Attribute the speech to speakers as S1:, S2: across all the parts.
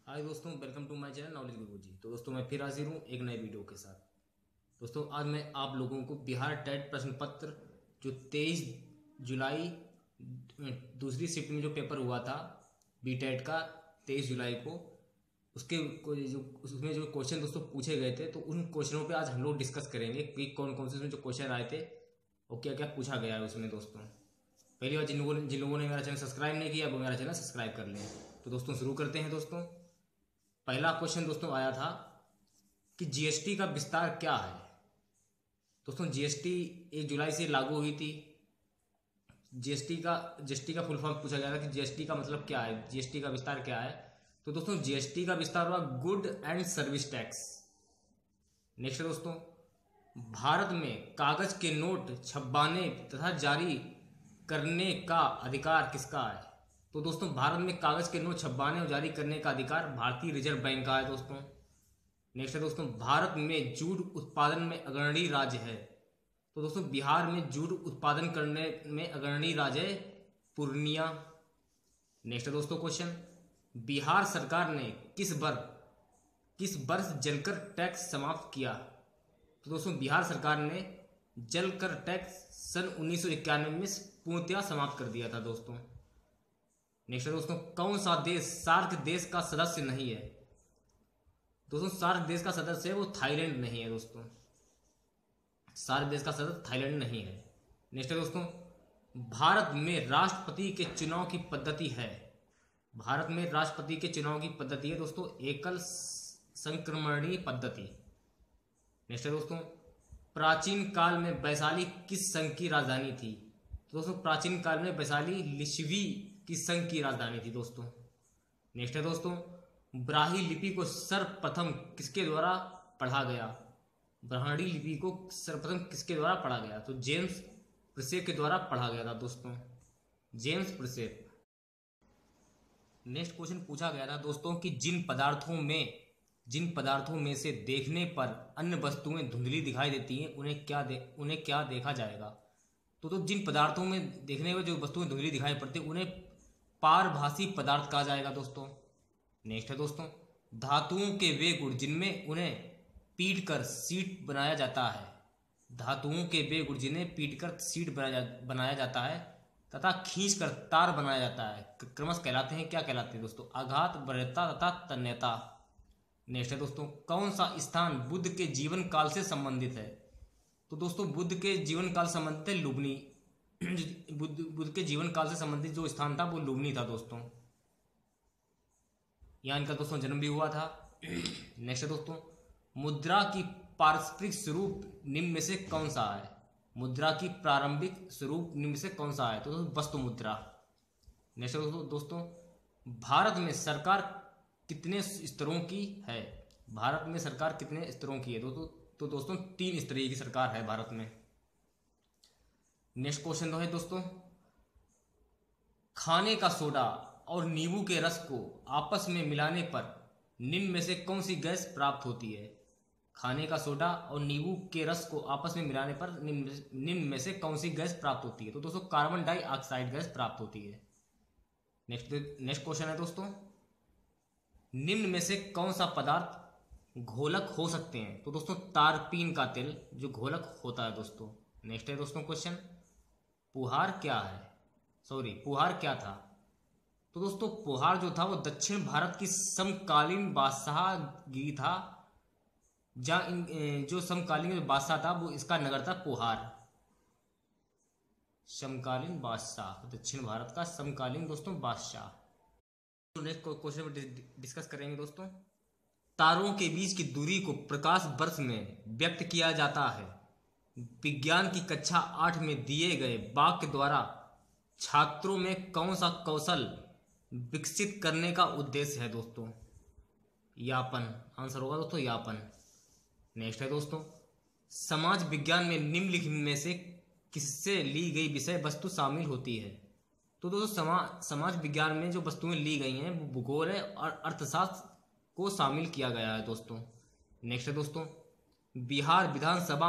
S1: हाय दोस्तों, welcome to my channel knowledge Guru ji. तो दोस्तों मैं फिर हाजिर हूँ एक नए वीडियो के साथ। दोस्तों आज मैं आप लोगों को बिहार टेट प्रश्न पत्र जो 23 जुलाई दूसरी शिफ्ट में जो पेपर हुआ था बी टेट का 23 जुलाई को, उसके जो उसमें जो क्वेश्चन दोस्तों पूछे गए थे, तो उन क्वेश्चनों पे आज हम लोग डिस्कस करेंगे कि कौन कौन से उसमें जो क्वेश्चन आए थे और क्या क्या पूछा गया है उसमें। दोस्तों पहली बार जिन लोगों ने मेरा चैनल सब्सक्राइब नहीं किया वो मेरा चैनल सब्सक्राइब कर लें। तो दोस्तों शुरू करते हैं। दोस्तों पहला क्वेश्चन दोस्तों आया था कि जीएसटी का विस्तार क्या है। दोस्तों जीएसटी 1 जुलाई से लागू हुई थी। जीएसटी का फुल फॉर्म पूछा गया था कि जीएसटी का मतलब क्या है, जीएसटी का विस्तार क्या है। तो दोस्तों जीएसटी का विस्तार हुआ good and service tax. Next है दोस्तों, भारत में कागज के नोट छपवाने तथा जारी करने का अधिकार किसका है। तो दोस्तों भारत में कागज के नोट छपवाने और जारी करने का अधिकार भारतीय रिजर्व बैंक का है दोस्तों। नेक्स्ट है दोस्तों, भारत में जूट उत्पादन में अग्रणी राज्य है। तो दोस्तों बिहार में जूट उत्पादन करने में अग्रणी राज्य है पूर्णिया। नेक्स्ट है दोस्तों क्वेश्चन, बिहार सरकार ने किस वर्ष जलकर टैक्स समाप्त किया। तो दोस्तों बिहार सरकार ने जलकर टैक्स सन 1991 में पूर्णतया समाप्त कर दिया था दोस्तों। नेक्स्ट है दोस्तों, कौन सा देश सार्क देश का सदस्य नहीं है। दोस्तों सार्क देश का सदस्य है वो थाईलैंड नहीं है दोस्तों, सार्क देश का सदस्य थाईलैंड नहीं है। नेक्स्ट है दोस्तों, भारत में राष्ट्रपति के चुनाव की पद्धति है। भारत में राष्ट्रपति के चुनाव की पद्धति है दोस्तों एकल संक्रमणीय पद्धति। नेक्स्ट है दोस्तों, प्राचीन काल में वैशाली किस संघ की राजधानी थी। तो दोस्तों प्राचीन काल में वैशाली लिच्छवी की संघ की राजधानी थी दोस्तों। नेक्स्ट है दोस्तों, ब्राह्मी लिपि को सर्वप्रथम किसके द्वारा पढ़ा गया। ब्राह्मी लिपि को सर्वप्रथम किसके द्वारा पढ़ा गया। तो जेम्स प्रिसेप के द्वारा पढ़ा गया था दोस्तों, जेम्स प्रिसेप। नेक्स्ट क्वेश्चन पूछा गया था दोस्तों कि जिन पदार्थों में से देखने पर अन्य वस्तुएं धुंधली दिखाई देती हैं उन्हें क्या देखा जाएगा। तो जिन पदार्थों में देखने में जो वस्तुएं धुंधली दिखाई पड़ती है उन्हें पारभासी पदार्थ कहा जाएगा दोस्तों। नेक्स्ट है दोस्तों, धातुओं के वे गुण जिनमें उन्हें पीटकर सीट बनाया जाता है। धातुओं के वे गुण जिन्हें पीटकर सीट बनाया जाता है तथा खींचकर तार बनाया जाता है क्रमश कहलाते हैं, क्या कहलाते हैं दोस्तों, आघात, वरीयता तथा तन्यता। नेक्स्ट है दोस्तों, कौन सा स्थान बुद्ध के जीवन काल से संबंधित है। तो दोस्तों बुद्ध के जीवन काल से संबंधित है लुम्बिनी। बुद्ध के जीवन काल से संबंधित जो स्थान था वो लुम्बिनी था दोस्तों, यहाँ इनका दोस्तों जन्म भी हुआ था। नेक्स्ट है दोस्तों, मुद्रा की पारस्परिक स्वरूप निम्न में से कौन सा है। मुद्रा की प्रारंभिक स्वरूप निम्न में से कौन सा है। तो दोस्तों वस्तु मुद्रा। नेक्स्ट है दोस्तों, भारत में सरकार कितने स्तरों की है। भारत में सरकार कितने स्तरों की है दोस्तों। तो दोस्तों 3 स्तरीय की सरकार है भारत में। नेक्स्ट क्वेश्चन है दोस्तों, खाने का सोडा और नींबू के रस को आपस में मिलाने पर निम्न में से कौन सी गैस प्राप्त होती है। खाने का सोडा और नींबू के रस को आपस में मिलाने पर निम्न में से कौन सी गैस प्राप्त होती है। तो दोस्तों कार्बन डाइऑक्साइड गैस प्राप्त होती है। नेक्स्ट क्वेश्चन है दोस्तों, निम्न में से कौन सा पदार्थ घोलक हो सकते हैं। तो दोस्तों तारपीन का तेल जो घोलक होता है दोस्तों। नेक्स्ट है दोस्तों क्वेश्चन, पुहार क्या था। तो दोस्तों पुहार जो था वो दक्षिण भारत की समकालीन बादशाहगिरी था, जहाँ जो समकालीन बादशाह था वो इसका नगर था पुहार। समकालीन बादशाह, दक्षिण भारत का समकालीन दोस्तों बादशाह। तो नेक्स्ट क्वेश्चन डिस्कस करेंगे दोस्तों, तारों के बीच की दूरी को प्रकाश वर्ष में व्यक्त किया जाता है। विज्ञान की कक्षा 8 में दिए गए वाक्य द्वारा छात्रों में कौन सा कौशल विकसित करने का उद्देश्य है दोस्तों। यापन आंसर होगा दोस्तों, यापन। नेक्स्ट है दोस्तों, समाज विज्ञान में निम्नलिखित में से किससे ली गई विषय वस्तु शामिल होती है। तो दोस्तों समाज विज्ञान में जो वस्तुएं ली गई हैं वो भूगोल है और अर्थशास्त्र को शामिल किया गया है दोस्तों। नेक्स्ट है दोस्तों, बिहार विधानसभा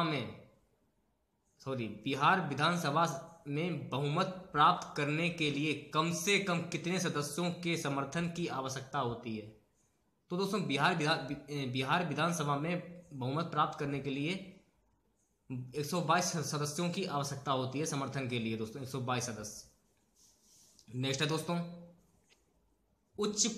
S1: में बहुमत प्राप्त करने के लिए कम से कम कितने सदस्यों के समर्थन की आवश्यकता होती है। तो दोस्तों बिहार विधानसभा में बहुमत प्राप्त करने के लिए 122 सदस्यों की आवश्यकता होती है समर्थन के लिए दोस्तों, 122 सदस्य। नेक्स्ट है दोस्तों, उच्च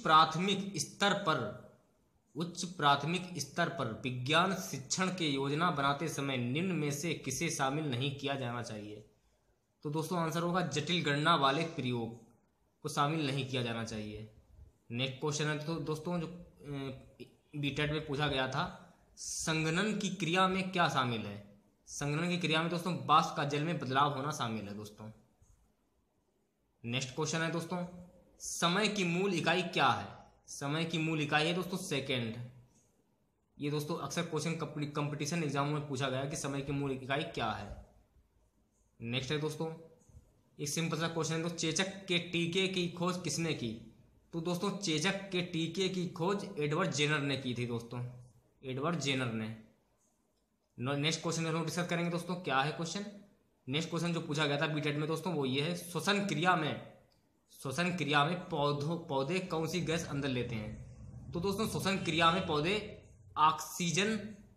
S1: प्राथमिक स्तर पर विज्ञान शिक्षण के योजना बनाते समय निम्न में से किसे शामिल नहीं किया जाना चाहिए। तो दोस्तों आंसर होगा जटिल गणना वाले प्रयोग को शामिल नहीं किया जाना चाहिए। नेक्स्ट क्वेश्चन है तो दोस्तों जो बीटेट में पूछा गया था, संगणन की क्रिया में क्या शामिल है। संगणन की क्रिया में दोस्तों वाष्प का जल में बदलाव होना शामिल है दोस्तों। नेक्स्ट क्वेश्चन है दोस्तों, समय की मूल इकाई क्या है। समय की मूल इकाई है दोस्तों सेकेंड। ये दोस्तों अक्सर क्वेश्चन कंपटीशन एग्जामों में पूछा गया है कि समय की मूल इकाई क्या है। नेक्स्ट है दोस्तों, एक सिंपल सा क्वेश्चन है दोस्तों, चेचक के टीके की खोज किसने की। तो दोस्तों चेचक के टीके की खोज एडवर्ड जेनर ने की थी दोस्तों, एडवर्ड जेनर ने। नेक्स्ट क्वेश्चन हम लोग डिस्कस करेंगे दोस्तों, क्या है क्वेश्चन। नेक्स्ट क्वेश्चन जो पूछा गया था बीटेट में दोस्तों वो ये है, श्वसन क्रिया में पौधे कौन सी गैस अंदर लेते हैं। तो दोस्तों श्वसन क्रिया में पौधे ऑक्सीजन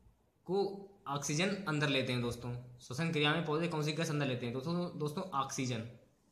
S1: अंदर लेते हैं दोस्तों। श्वसन क्रिया में पौधे कौन सी गैस अंदर लेते हैं दोस्तों ऑक्सीजन।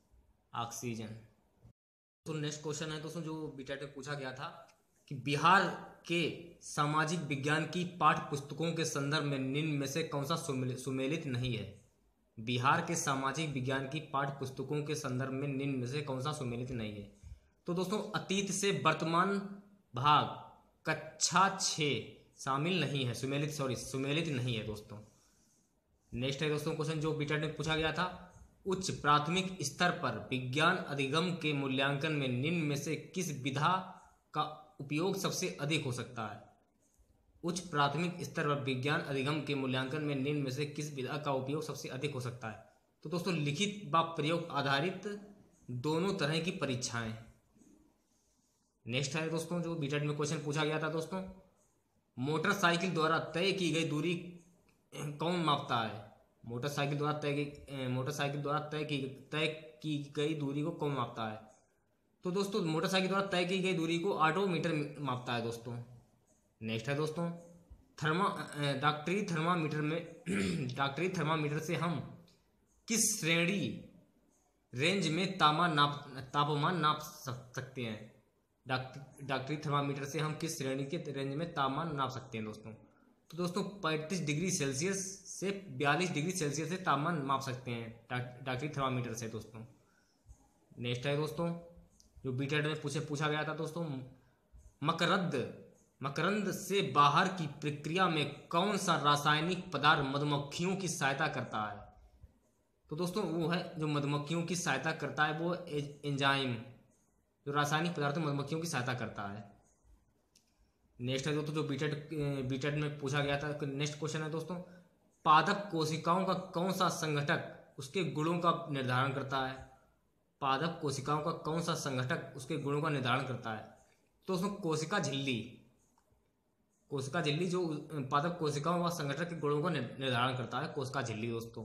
S1: तो नेक्स्ट क्वेश्चन है दोस्तों जो बीटेट में पूछा गया था कि बिहार के सामाजिक विज्ञान की पाठ्य पुस्तकों के संदर्भ में निम्न में से कौन सा सुमेलित नहीं है। बिहार के सामाजिक विज्ञान की पाठ्य पुस्तकों के संदर्भ में निम्न में से कौन सा सुमेलित नहीं है। तो दोस्तों अतीत से वर्तमान भाग कक्षा 6 शामिल नहीं है, सुमेलित नहीं है दोस्तों। नेक्स्ट है दोस्तों क्वेश्चन जो बीटेट में पूछा गया था, उच्च प्राथमिक स्तर पर विज्ञान अधिगम के मूल्यांकन में निम्न में से किस विधा का उपयोग सबसे अधिक हो सकता है। उच्च प्राथमिक स्तर पर विज्ञान अधिगम के मूल्यांकन में निम्न में से किस विधा का उपयोग सबसे अधिक हो सकता है। तो दोस्तों लिखित व प्रयोग आधारित दोनों तरह की परीक्षाएं। नेक्स्ट है दोस्तों जो बीटेट में क्वेश्चन पूछा गया था दोस्तों, मोटरसाइकिल द्वारा तय की गई दूरी कौन मापता है। मोटरसाइकिल द्वारा तय की गई दूरी को कौन मापता है। तो दोस्तों मोटरसाइकिल द्वारा तय की गई दूरी को ऑडोमीटर मापता है दोस्तों। नेक्स्ट है दोस्तों, डॉक्टरी थर्मामीटर से हम किस श्रेणी रेंज में तापमान नाप सकते हैं। डॉक्टरी थर्मामीटर से हम किस श्रेणी के रेंज में तापमान नाप सकते हैं दोस्तों। तो दोस्तों 35 डिग्री सेल्सियस से 42 डिग्री सेल्सियस से तापमान माप सकते हैं डॉक्टरी थर्मामीटर से दोस्तों। नेक्स्ट है दोस्तों जो बीटेट में पूछा गया था दोस्तों, मकरंद से बाहर की प्रक्रिया में कौन सा रासायनिक पदार्थ मधुमक्खियों की सहायता करता है। तो दोस्तों वो है जो मधुमक्खियों की सहायता करता है वो एंजाइम, जो रासायनिक पदार्थ मधुमक्खियों की सहायता करता है। नेक्स्ट है दोस्तों जो बीटेट में पूछा गया था, नेक्स्ट क्वेश्चन है दोस्तों, पादप कोशिकाओं का कौन सा संघटक उसके गुणों का निर्धारण करता है। पादप कोशिकाओं का कौन सा संघटक उसके गुणों का निर्धारण करता है। तो दोस्तों कोशिका झिल्ली जो पादप कोशिकाओं व संघटक के गुणों का निर्धारण करता है, कोशिका झिल्ली दोस्तों।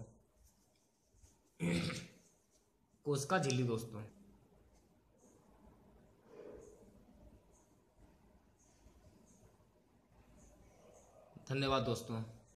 S1: कोशिका झिल्ली दोस्तों। धन्यवाद दोस्तों।